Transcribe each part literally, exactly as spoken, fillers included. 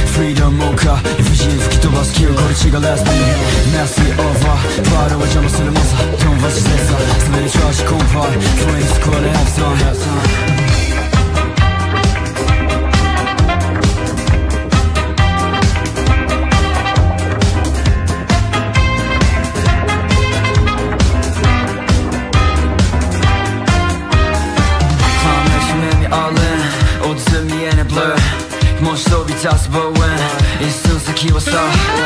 freedom mocha 理不尽吹き飛ばす記憶これ違う last minute Nasty over バールは邪魔する猛者飛ばしセンサー滑りチャージコンパイフレンズこれ have some blur もし飛び立つ望遠一寸先はさ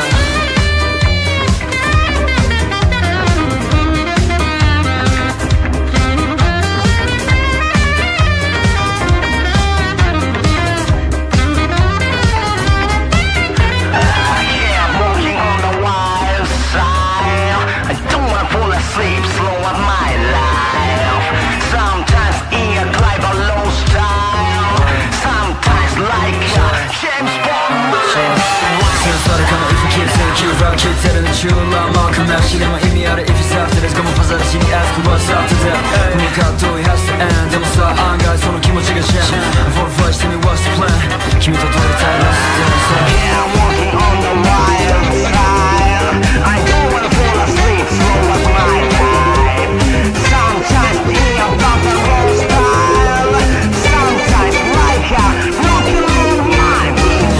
聞いてるね中ラマークなしでも意味ある If you start to let's go もパザラシに ask what's up to them この葛藤 has to end でもさ案外その気持ちがシェン For the first tell me what's the plan 君と撮りたい Let's dance Yeah I'm walking on the wild side I don't wanna fall asleep slow as my life Sometimes in a buffalo style Sometimes like a rock and roll mind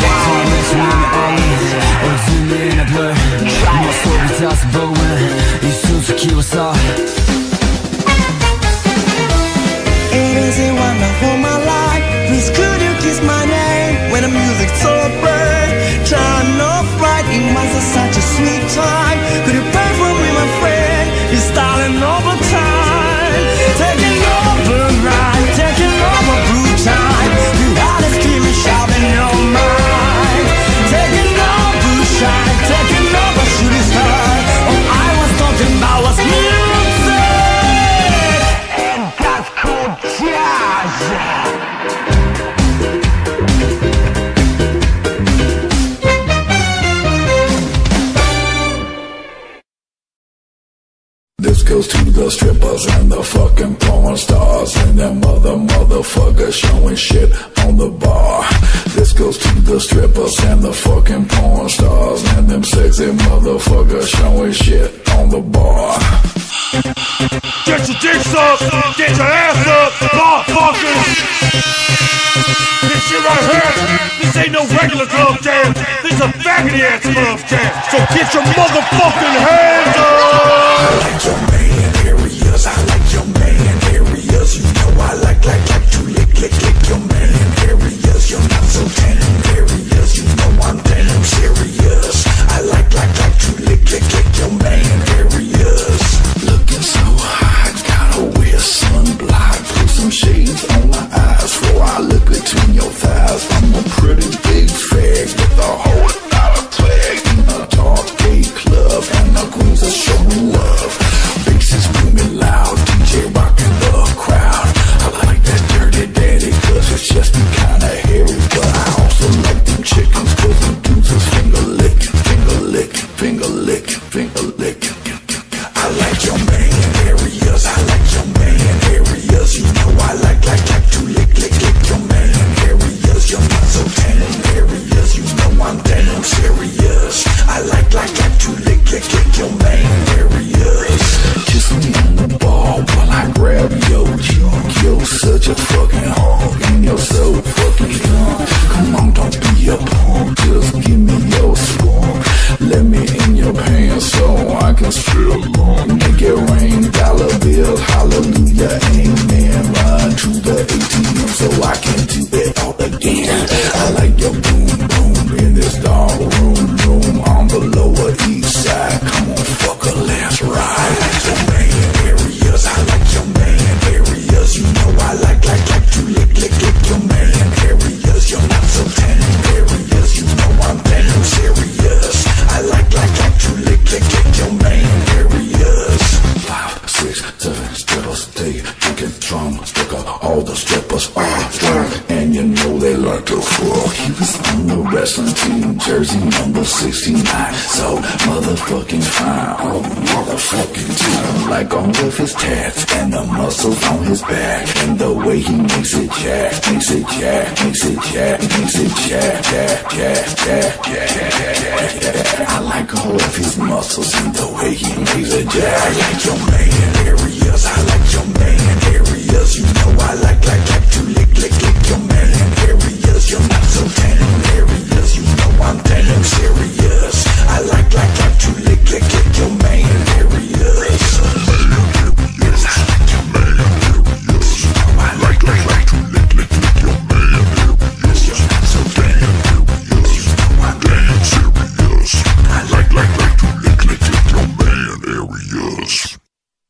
Or zoom in a blur もう飛び立つ望遠一寸先はさ It isn't wonderful my life Please could you kiss my name When the music's so bright Turn off right It was a, such a sweet time Could you pray for me my friend It's starting over time Taking over right Taking over blue time You had to scream and shout in your mind Taking over shine Taking over shooting star All I was talking about was music And that's called jazz This goes to the strippers and the fucking porn stars and them mother motherfuckers showing shit on the bar. This goes to the strippers and the fucking porn stars and them sexy motherfuckers showing shit on the bar. Get your dicks up, get your ass up, motherfuckers! This shit right here, this ain't no regular club jam. This is a faggoty ass club jam. So get your motherfucking hands up! I like your man areas, I like your man areas. You know I like, like, like to lick, lick, lick your man areas. You're not so damn areas, you know I'm damn serious. I like, like, like to lick, lick, lick your man areas. Looking so hot, gotta wear sunblock. Put some shades on my eyes before I look between your thighs. I'm a pretty big fag with a whole lot of swag in a dark gay club, and the queens are showing love. Big sixteen, jersey number sixty-nine. So motherfucking fine, oh motherfucking time. Like all of his tats and the muscles on his back, and the way he makes it jack, makes it jack, makes it jack, makes it jack, jack, jack, jack, jack, jack. I like all of his muscles and the way he makes it jack. I like your man areas, I like your man areas. You know I like, like, like to lick, lick, lick your man areas. You're not so damn areas, you know I'm damn serious. I like, like, like to lick, lick, lick your man areas. Yes, I like your man areas. You know I like, like, like to lick, lick, lick your man areas. You're not so damn areas, you know I'm damn serious. I like, like, like to lick, lick, lick your man areas.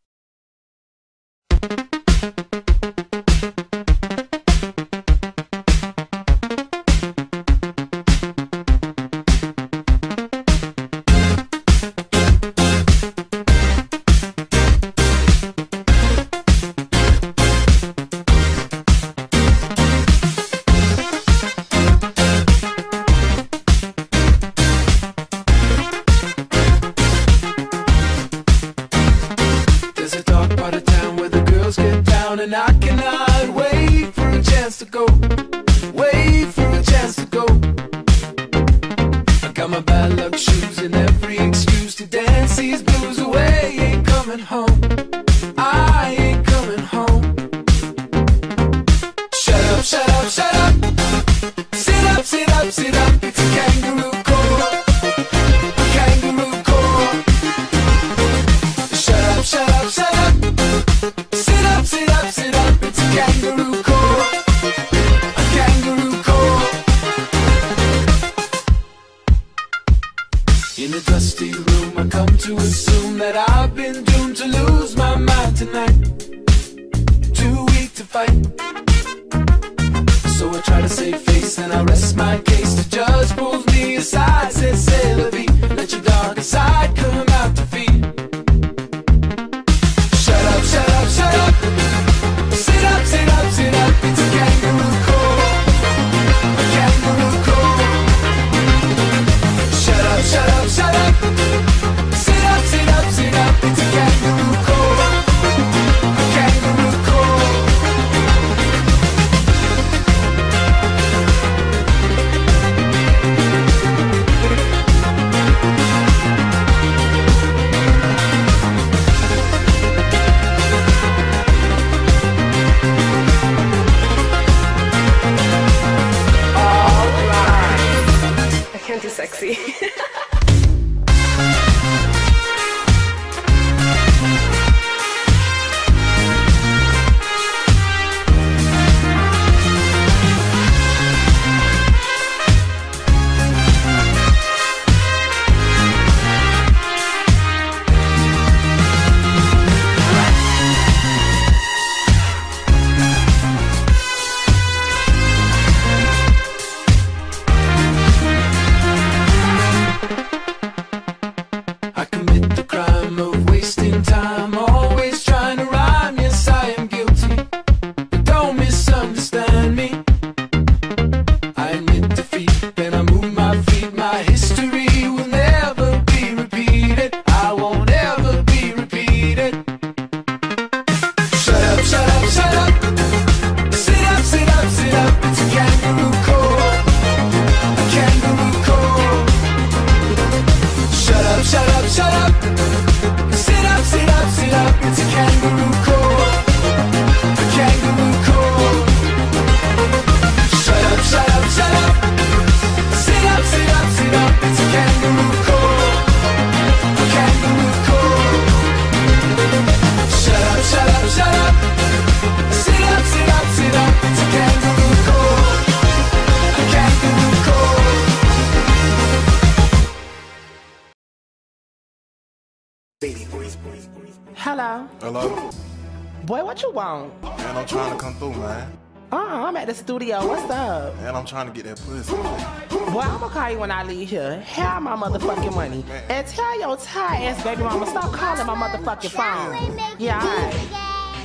Hello. Hello? Boy, what you want? Man, I'm trying to come through, man. Uh, I'm at the studio. What's up? Man, I'm trying to get that pussy, man. Boy, I'm gonna call you when I leave here. Have my motherfucking money. Man. And tell your tired ass baby mama stop calling my motherfucking phone. Yeah, alright.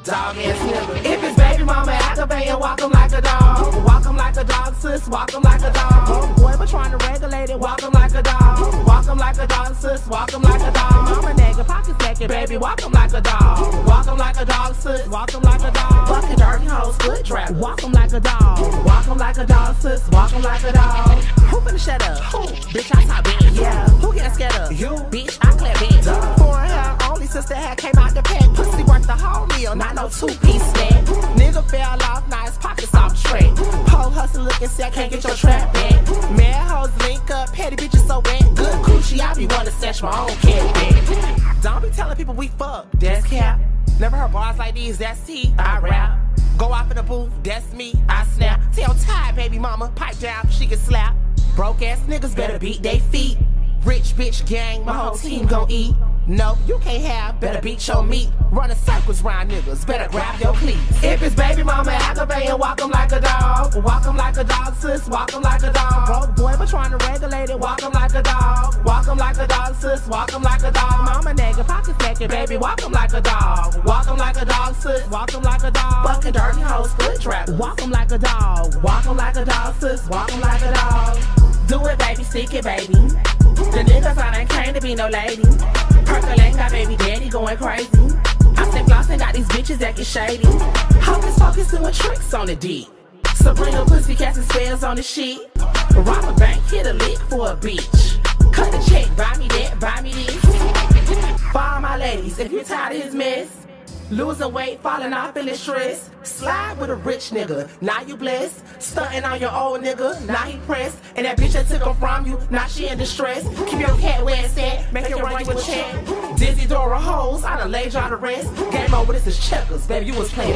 dog ass nigga. If it's baby mama activating, walk him like a dog. Walk him like a dog, sis, walk him like a dog. Boy, but trying to regulate it, walk him like a dog. Walk him like a dog, sis, walk him like a dog. Mama nigga, pocket second, baby, walk him like a dog. Walk him like a dog, sis, walk him like a dog. Fucking dirty hoes, foot trap, walk him like a dog. Walk him like a dog, sis, walk him like a dog. Who finna shut up? Who? Bitch, I top bitch. Yeah. Who getting scared of? You. Bitch, I clap bitch. Foreign hair, only sister hair came out the pack. Pussy worth the whole meal, not no two-piece snack. Nigga fell off, now his pockets off track. Pole hustle looking sick, can't get your trap back. Mad hoes link up, petty bitches so wet. Good coochie, I be wanna snatch my own cat back. Don't be telling people we fuck, that's cap. Never heard bars like these, that's T, I rap. Go off in the booth, that's me, I snap. Tell tired baby mama, pipe down, she can slap. Broke ass niggas better beat they feet. Rich bitch gang, my whole team gon' eat. No, you can't have, better beat your meat. Running circles round niggas, better grab your cleats. If it's baby mama aggravating, walk him like a dog. Walk him like a dog, sis, walk him like a dog. Broke boy, but trying to regulate it, walk him like a dog. Walk him like a dog, sis, walk him like a dog. Mama nigga, pocket second, baby, walk him like a dog. Walk him like a dog, sis, walk him like a dog. Fucking dirty hoes, foot trap, walk him like a dog. Walk him like a dog, sis, walk him like a dog. Do it, baby, stick it, baby. The niggas I ain't came to be no lady. Percolating got baby daddy going crazy. I said flossing got these bitches acting shady. Hocus pocus doing tricks on the D. Sabrina pussy casting spells on the sheet. Rob a bank, hit a lick for a beach. Cut the check, buy me that, buy me this. For all my ladies, if you're tired of his mess, losing weight, falling off, feeling stressed. Slide with a rich nigga, now you blessed. Stunting on your old nigga, now he pressed. And that bitch that took him from you, now she in distress. Keep your cat where it's at, make it run you a check. Dizzy Dora hoes, I done laid y'all to rest. Game over, this is checkers, baby, you was playing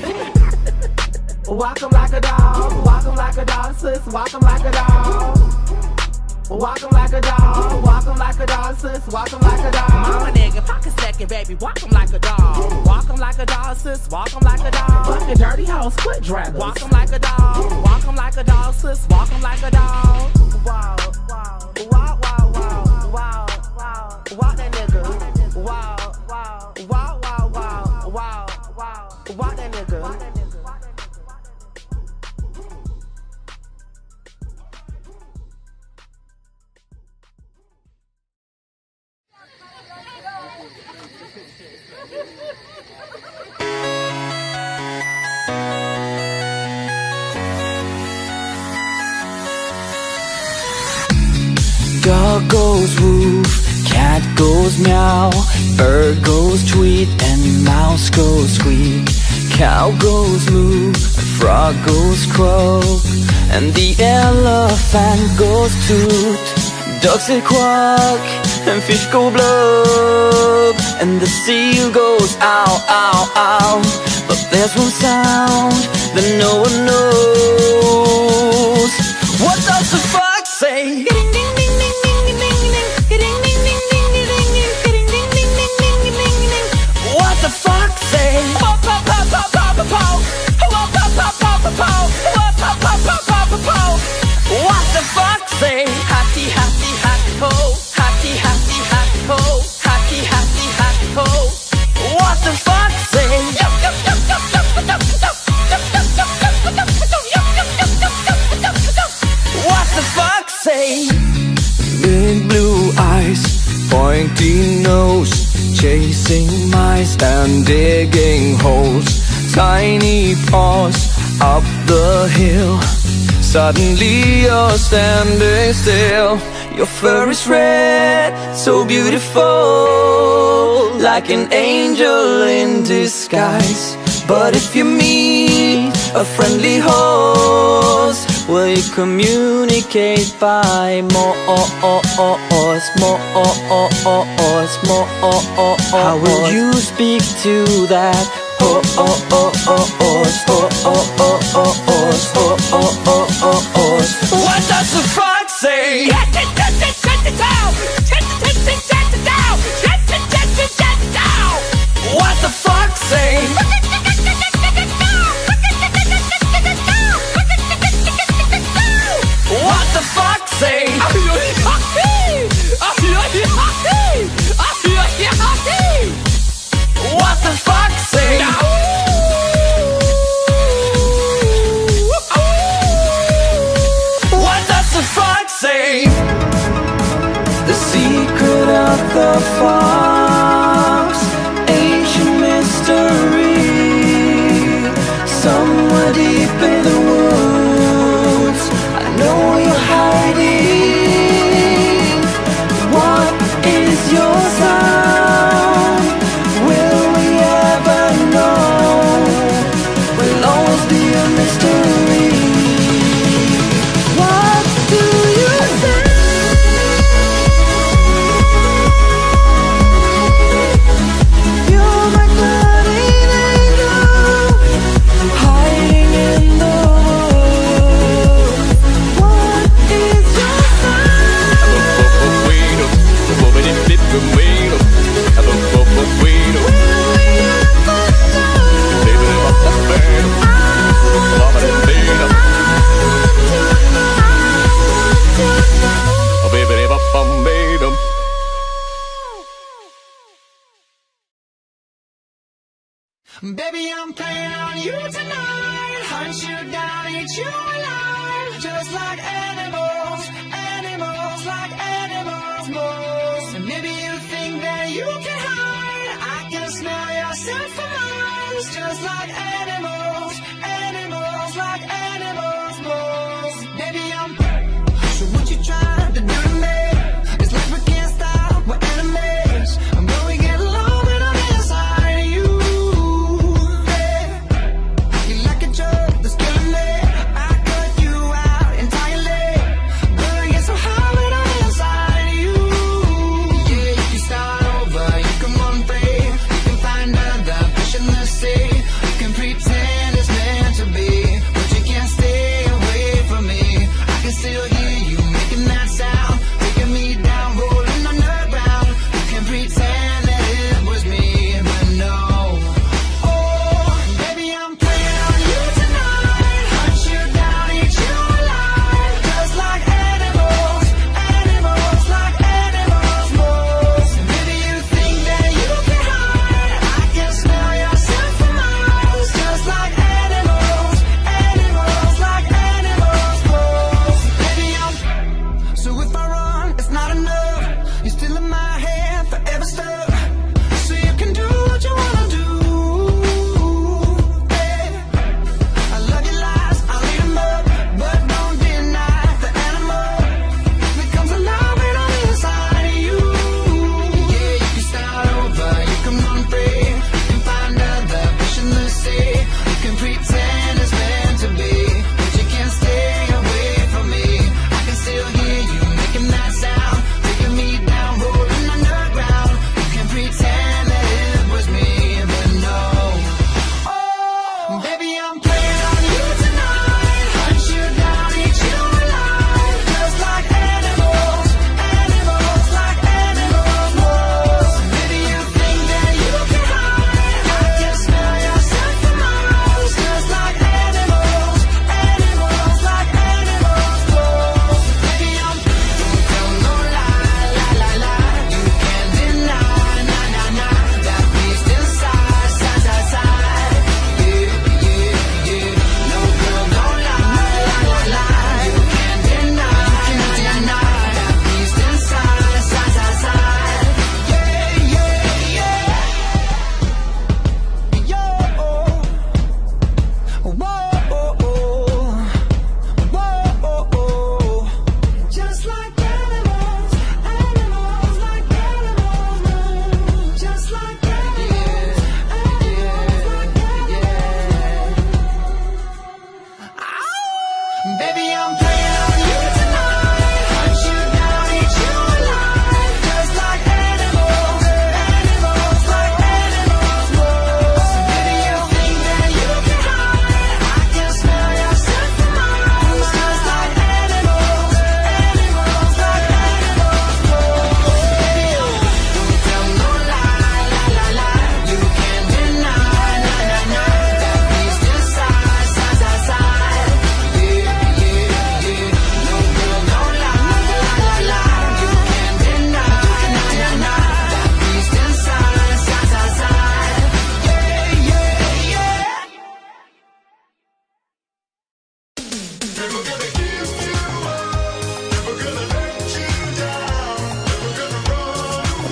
chess. Walk him like a dog, walk him like a dog, sis, walk him like a dog. Walk him like a dog, walk him like a dog, sis, walk him like a dog. Mama nigga, pocket second, baby, walk him like a dog. Walk him like a dog, sis, walk him like a dog. Fucking dirty hoes, foot drag. Walk him like a dog, walk him like a dog, sis, walk him like a dog. Wow, wow, wow, wow, wow, wow, wow. Walk that nigga. Wow, wow, wow, wow, wow, wow, wow. Walk that nigga. Dog goes woof, cat goes meow, bird goes tweet, and mouse goes squeak. Cow goes moo, frog goes croak, and the elephant goes toot. Ducks say quack, and fish go blub, and the seal goes ow, ow, ow. But there's one sound that no one knows. What does the fox say? What the fuck say? What the fuck say? Happy, happy, happy ho. Happy, happy, happy ho. Happy, happy, happy ho. What the fuck say? What the fuck say? Big blue eyes, pointy nose, chasing mice and digging holes. Tiny paws up the hill. Suddenly you're standing still. Your fur is red, so beautiful, like an angel in disguise. But if you meet a friendly horse, will you communicate by more, more, more? How will you speak to that horse? What does the fox say? What the fox say? What the fuck say? What the fuck say? the fox, ancient mystery. Somewhere deep in the woods, I know you're hiding. What is your sound? Will we ever know? Will always be a mystery. What do you say? You're my guardian angel, hiding in the woods. What is your Baby, I'm playing on you tonight. Hunt you down, eat you alive. Just like animals, animals, like animals most. And maybe you think that you can hide. I can smell yourself for miles. Just like animals, animals, like animals most. Baby, I'm so what you trying to do to me? It's like we can't stop, we're enemies. And when we get along, when I'm inside you. Pretend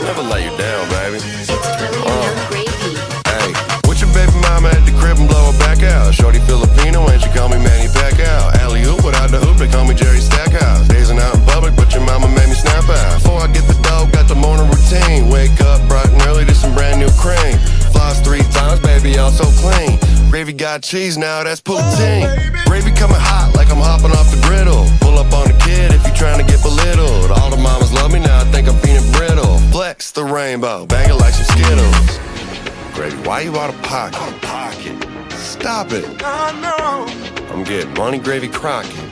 never let you down, baby. Uh. Hey, with your baby mama at the crib and blow her back out. Shorty Filipino and she call me Manny Pacquiao. Alley hoop without the hoop, they call me Jerry Stackhouse. Dazing out in public, but your mama made me snap out. Before I get the dough, got the morning routine. Wake up bright and early to some brand new cream. Floss three times, baby, all so clean. Gravy got cheese now, that's poutine. Gravy coming hot like I'm hopping off the griddle. Pull up on the kid if you trying to get belittled. All the mamas love me now, I think I'm peanut brittle. Flex the rainbow, bang it like some Skittles. Gravy, why you out of pocket? Out of pocket. Stop it. I know. I'm getting money, Gravy Crockett.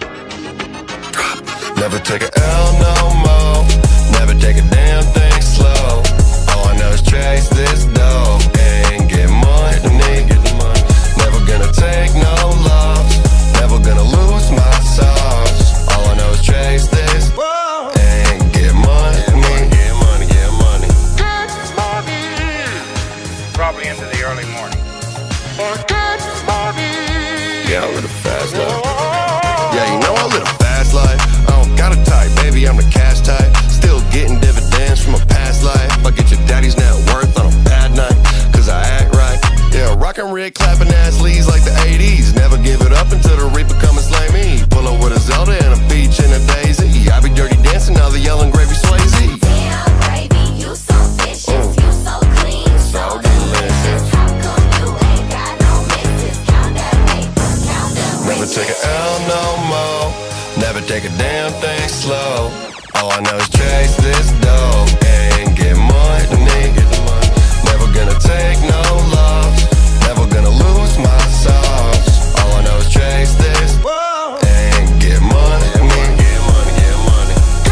Never take a L no more. Never take a damn thing slow. All I know is chase this dough and get money. Never gonna take no loss. Never gonna lose my sauce. All I know is chase this and get money. Get money, get money. Get money. Probably into the early morning. Get money. Yeah, I live a fast life. Yeah, you know I live a fast life. I don't got a type, baby, I'm the cash type. Still getting dividends from a past life. I get your daddy's net worth on a bad night, cause I act right. Yeah, rockin' red, clapping ass leads like the eighties. Never give it up until the reaper come and slay me. Pull up with a Zelda and a peach and a daisy. I be dirty dancing, now the yelling Gravy Swayze. Damn, Gravy, you so vicious, mm. you so clean, so delicious. How come you ain't got no misses? Count that paper, count that Never take a L no more. Never take a damn thing slow. All I know is chase this dough and get money. Never gonna take no loss. Never gonna lose my sauce. All I know is chase this and get money. Get money, get money, get money.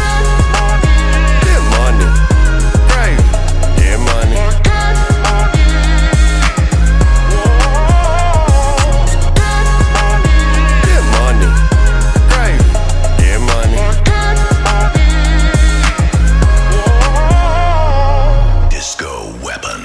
Get money. Gravy. Get money. Get money. Gravy. Get money. Disco weapon.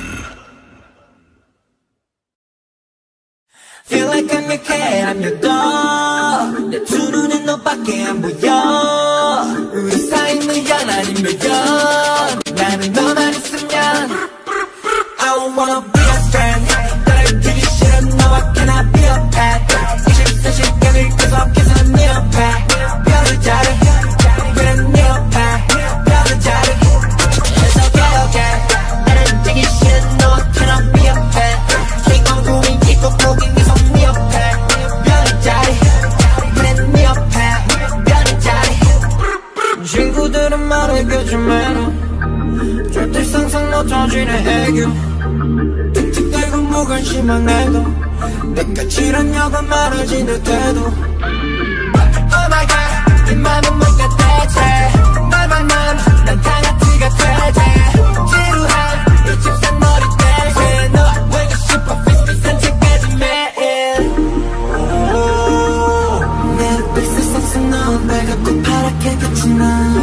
Feel like I'm your cat, I'm your dog. 내 두 눈엔 너밖에 안 보여. 우리 사이는 연 아니면 연. 나는 너만 있으면 I don't wanna be a friend. 너를 주기 싫은 너와 cannot be a pet. 이십사 시간을 계속해서 네 옆에 별을 자르. 그래 네 옆에 별을 자르. It's okay okay. 나를 주기 싫은 너와 cannot be a pet. king 고민 깊고 고긴 계속 네 옆에 별을 자르. 그래 네 옆에 별을 자르. 친구들은 말해주지만 절대 상상 못 터지는 애교. 틱틱 대고 무관심한 애도 내가 지랄려고 말하지 내 태도. Oh my god 이 맘은 뭔가 대체 날 만나면 난 강아지 같아. 지루한 이 집산 머리 대체 너와 보고 싶어 피스피 산책까지 매일. 내 햇빛을 싹싹 넣은 배가 고파랗게 빛이 나.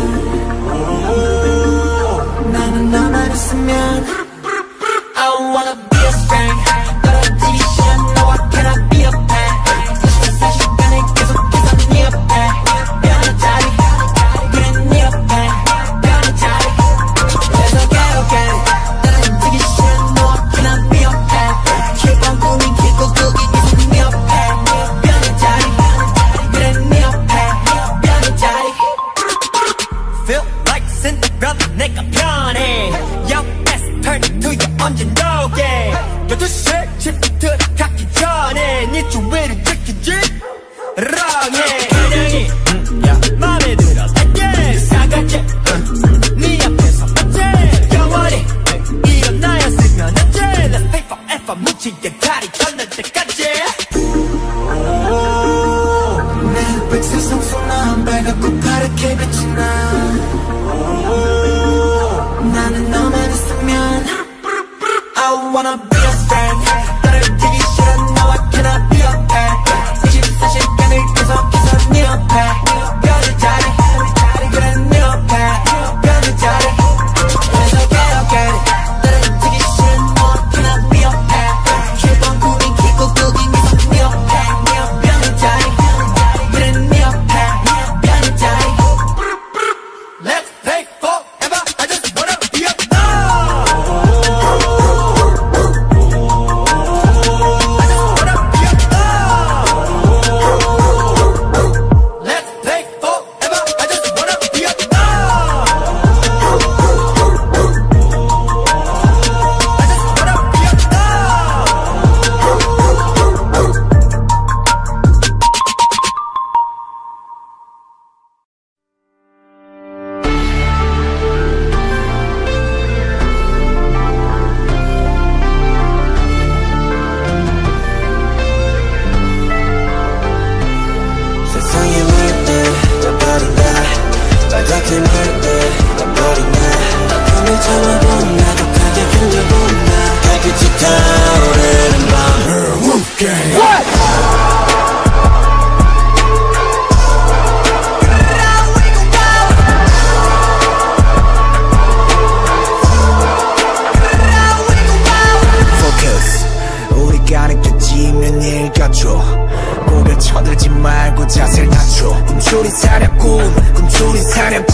나는 너만 있으면 I don't wanna be a friend. 떨어지기 싫은 너와 cannot be a pet. 이십사 시간을 계속해서 네 옆에 별을 자리. 그래 네 옆에 별을 자리. It's okay okay. 떨어지기 싫은 너와 cannot be a pet. 킬번 고민 깊고 고기 계속 네 옆에 별을 자리. 그래 네 옆에 별을 자리. Feel like Cinderella 내가 편해. Young ass turn to you 언제 너게. 열두 시에 집에 들어가기 전에 네 주위를 지키지 랑해. 그냥이 음, 야 맘에 들어 달게 사각지 네 앞에서 맞지 영원히 이런 나였으면 안돼. Let's stay forever 뭉치게 다리 건널 때까지. 내 햇빛을 송송한 배가 고파랗게 빛이 나. 나는 너만 있으면 I wanna be a friend. 너를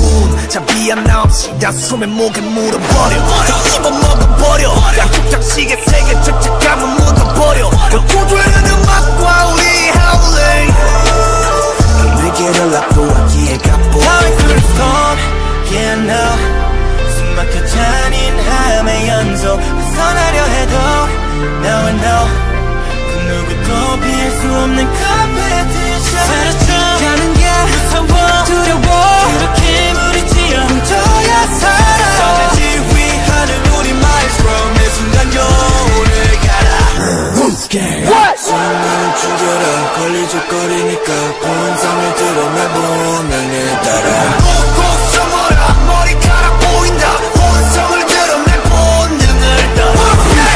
군 자비함 없이 다 숨에 목에 물어버려 씹어먹어버려 약속 장식에 세게 착착함은 묻어버려 고조되는 음악과 우리 howling 위기를 앞두었기에 갑부 다음에 그랬던 yeah no 숨막혀 잔인함의 연속 벗어나려 해도 now and no 그 누구도 피할 수 없는 competition 사라져 가는 게 무서워 두려워 그렇게 무리지어 훔쳐야 살아 선을 지휘하는 우리 마에스트로 매 순간 영혼을 갈아 Who's game? What? 숨을 죽여라 걸리적거리니까 본성을 드러내 본능을 따라 꼭꼭 숨어라 머리카락 보인다 본성을 드러내 본능을 따라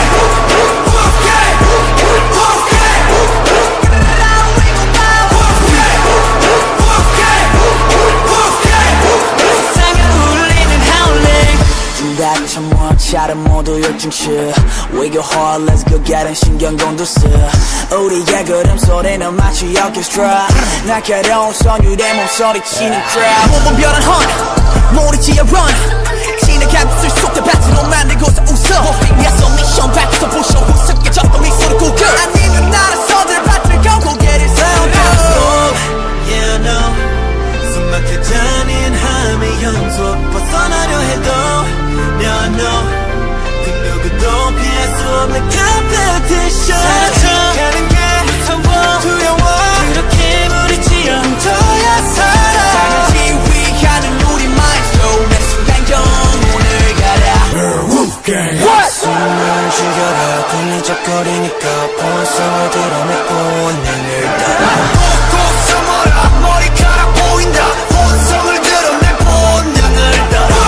차는 모두 열중시 We go hard, let's go get it 신경 곤두스 우리의 걸음소리는 마치 orchestra 날카로운 선율의 몸소리치는 crowd 무분별한 hunt 모리지어 run 지나간 술 속에 배트로 만들고서 웃어 위에서 미션 밖에서 부셔 우습게졌던 미소를 구겨 아니면 나라서들 밭을 걸고 get it sound stop yeah no 숨막혀 잔인함의 연속 벗어나려 해도 Yeah, no 그 누구도 피할 수 없는 competition 사라져가는 게 무서워 두려워 그렇게 무리지어 훔쳐야 살아 상을 지휘하는 우리 마인드로 매 순간 영혼을 갈아 Wolf Gang What? 숨을 죽여라 걸리적거리니까 본성을 드러내 본능을 따라 꼭꼭 숨어라 머리카락 보인다 본성을 드러내 본능을 따라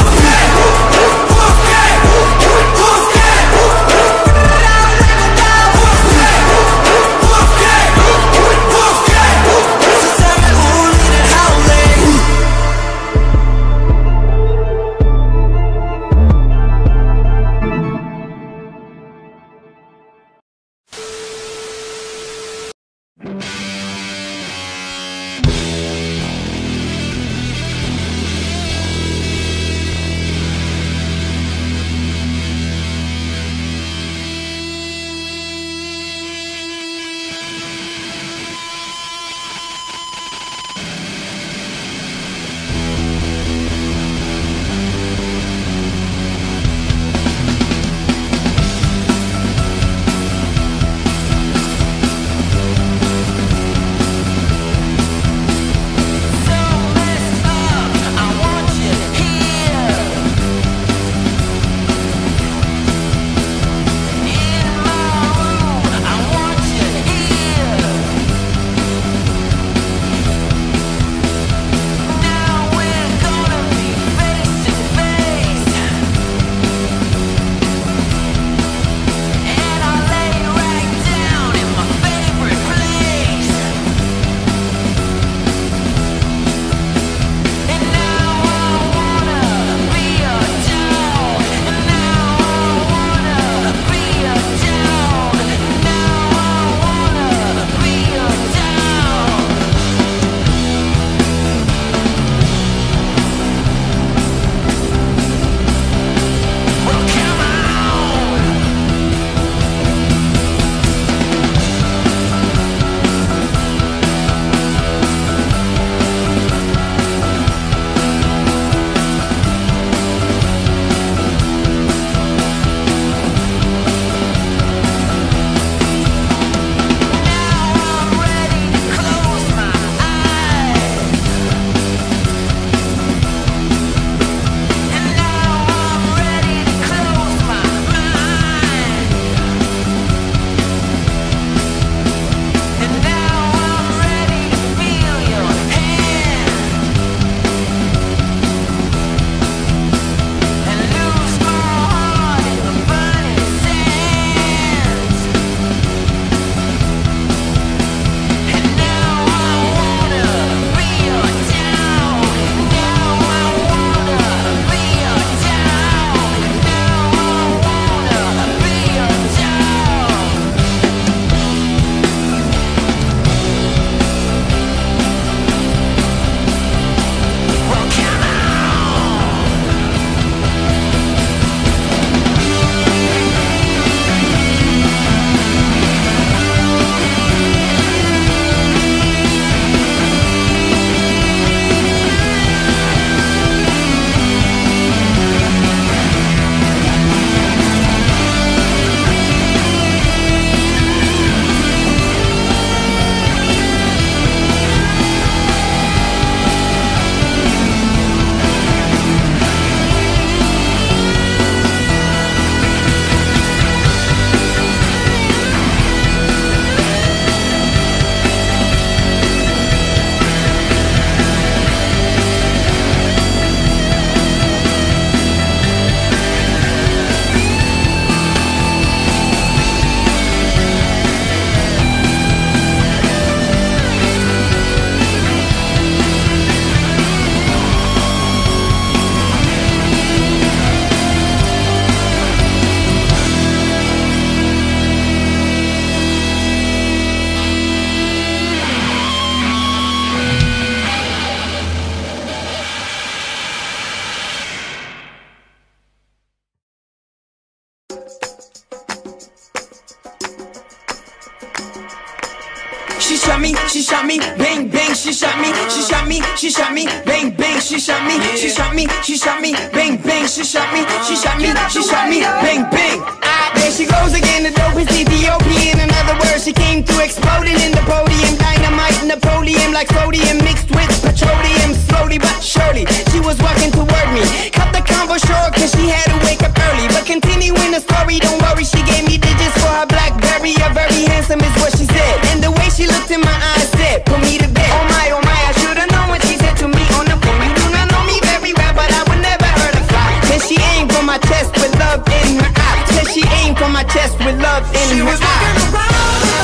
She shot me, she shot me, bang bang, she shot me, she shot me, she shot me, bang bang, she shot me, she shot me, she shot me, bang bang, she shot me, she shot me, she shot me, bang bang. Ah, there she goes again, the dope is Ethiopian. In other words, she came through exploding in the podium, dynamite Napoleon like sodium mixed with petroleum. Slowly but surely, she was walking toward me. Cut the convo short cause she had to wake up early. But continuing the story, don't worry, she gave me digits for her BlackBerry. A very handsome is what she said, and the way she looked in my eyes said, put me to bed. Oh my, oh my, I should've known what she said to me on the phone. You do not know me very well, but I would never hurt her fly. Said she aimed for my chest with love in her eye. Said she aimed for my chest with love in she her eye.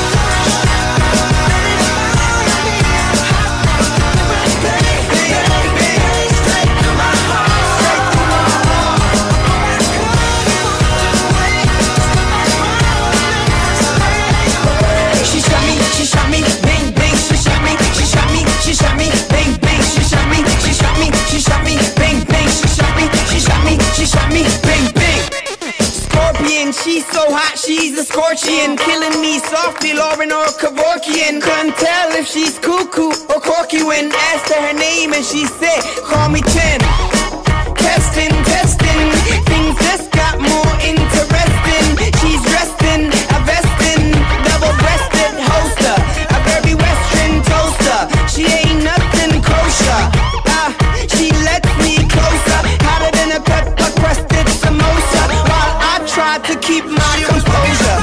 She shot me, bang bang, she shot me, she shot me, she shot me, bang bang, she shot me, she shot me, she shot me, bang bang. Scorpion, she's so hot, she's a scorpion, killing me softly, Lauren or Kevorkian. Couldn't tell if she's cuckoo or corky when asked her her name and she said, call me Chen. Testing, testing, things just got more interesting. She's dressed in a vestin, double-breasted holster, a very western toaster. She ain't nothing kosher. Ah, she lets me closer, hotter than a pepper-crusted samosa, while I try to keep my composure.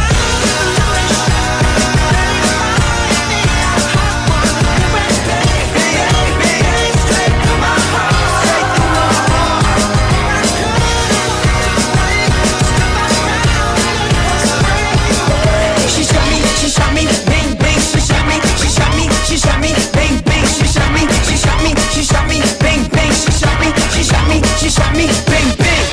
She shot me, she shot me, bang bang, she shot me, she shot me, she shot me, bang bang, she shot me, she shot me, she shot me, bang bang, she shot me, she shot me, she shot me, bang bang.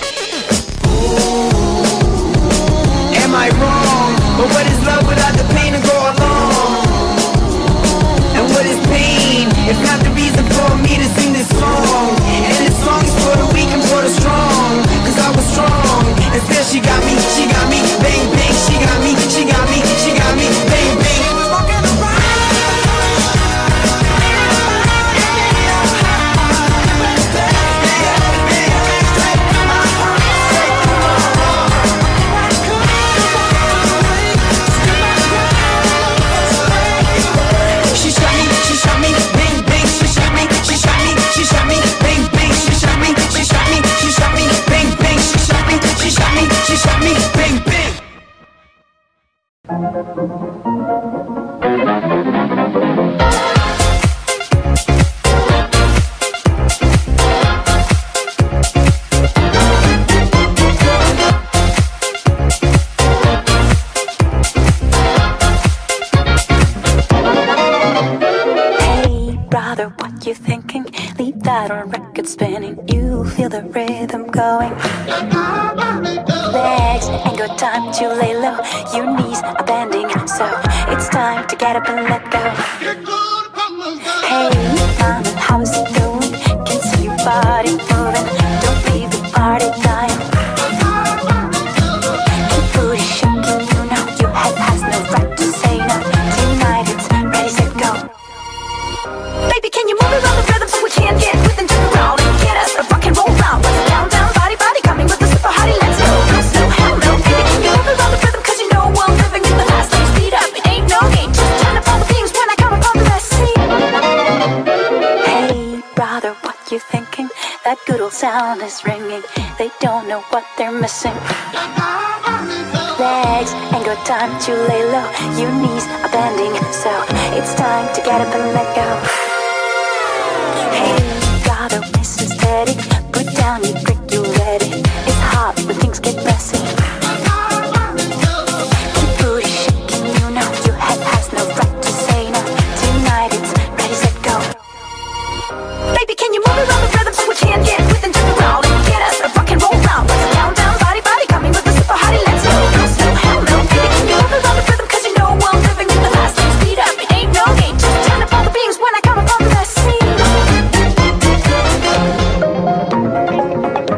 Am I wrong? But what is love without the pain to go along? And what is pain if not the reason for me to sing this song? And this song is for the weak and for the strong, cause I was strong. And still she got me, she got me, bang bang, she got me, she got me, she got me, bang bang. You thinking? Leave that on record spinning. You feel the rhythm going. Legs ain't got time to lay low. Your knees are bending, so it's time to get up and let go. Hey, mama, how's it going? Can see your body moving. Don't leave the party dying. Keep booty shaking, you know your head has no right to say no. Tonight it's ready, set, go. Baby, can you move around the rhythm so we can get with and turn around and get us a rock and roll round? Let's down, down, body, body, coming with the super hottie, let's go. No, no, hell no. Baby, can you move around the rhythm? Cause you know I'm living in the fast lane. Speed up, it ain't no game. Just turn up all the things when I come up on the best seat. Hey, brother, what you thinking? That good old sound is ringing. They don't know what they're missing. Legs ain't got time to lay low. Your knees are bending, so it's time to get up and let go. Hey, gotta listen steady. Put down your drink, you ready. It's hot when things get messy. Keep booty shaking, you know your head has no right to say no. Tonight it's ready, set, go. Baby, can you move around the rhythm so we can get with and turn around and get us a rock and roll round? Let's down, down, body, body, coming with the super hottie, let's go. No, no, hell no. Baby, can you move around the rhythm? Cause you know I'm living in the fast lane. Speed up, it ain't no game. Just turn up all the beams when I come up on the scene.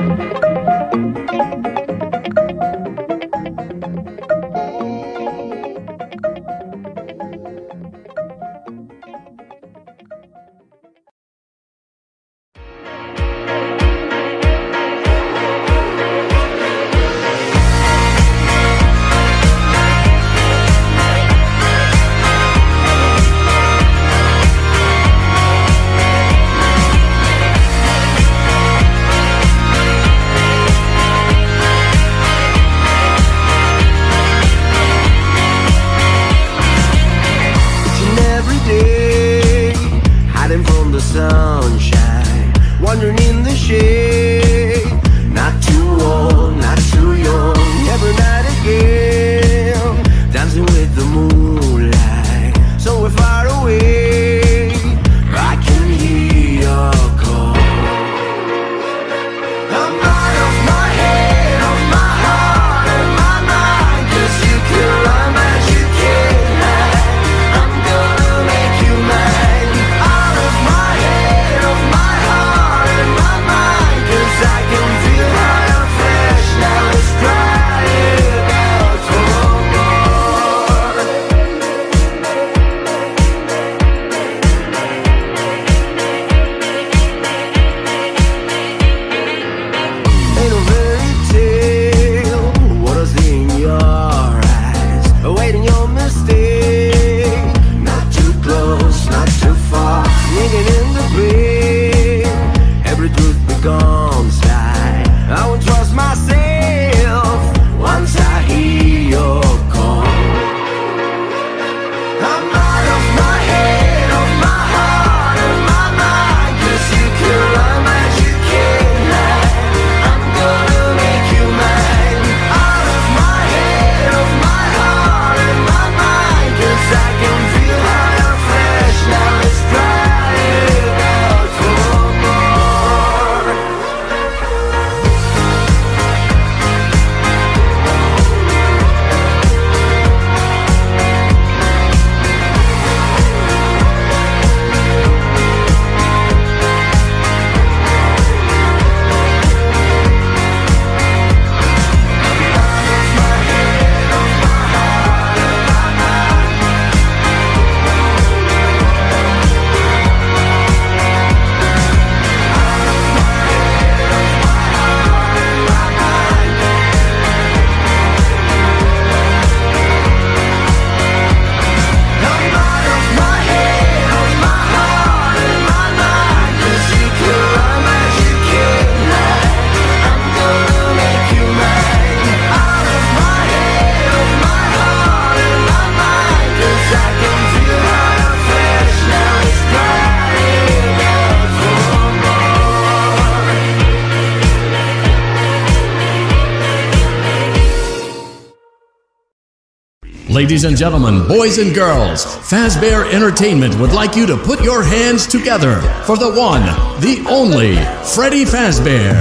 Ladies and gentlemen, boys and girls, Fazbear Entertainment would like you to put your hands together for the one, the only, Freddy Fazbear.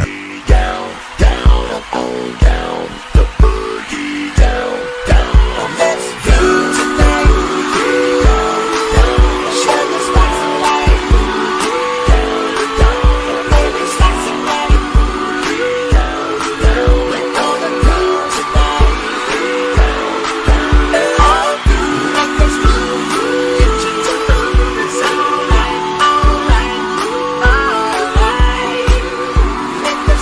Alright.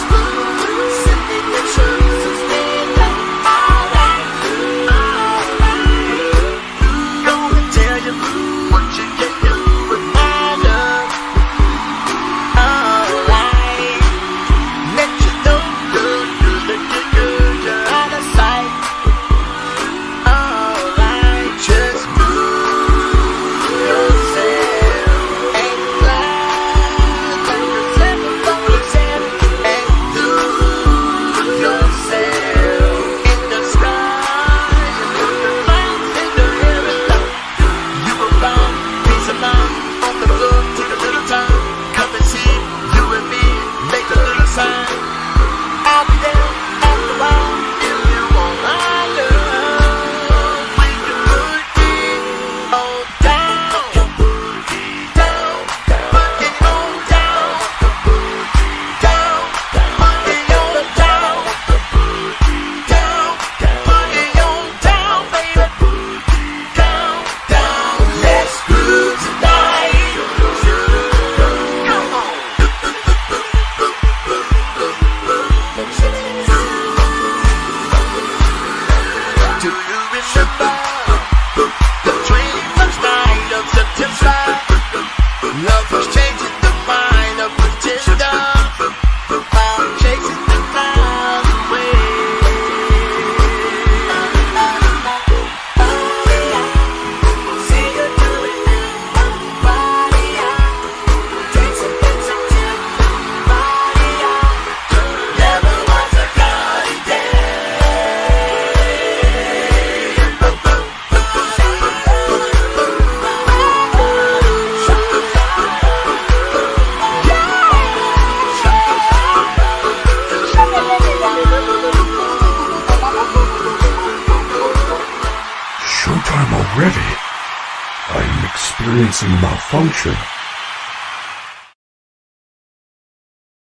already. I'm experiencing malfunction.